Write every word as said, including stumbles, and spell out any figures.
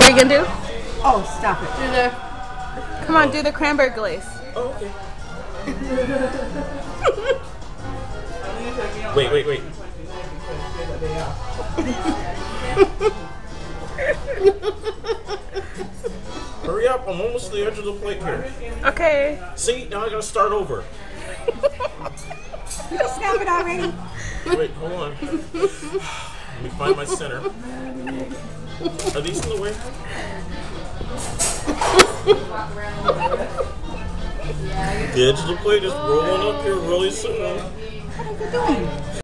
What are you gonna do? Oh, stop it. Do the. Come on, do the cranberry glaze. Oh, okay. Wait, wait, wait. Hurry up, I'm almost to the edge of the plate here. Okay. See, now I gotta start over. You just snap it already. Wait, hold on. Let me find my center. Are these in the way? The edge of the plate is rolling up here really soon. What are you doing?